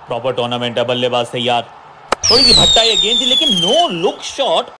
proper tournament है, बल्लेबाज तैयार, थोड़ी सी भट्टा ये गेंद थी लेकिन नो लुक शॉट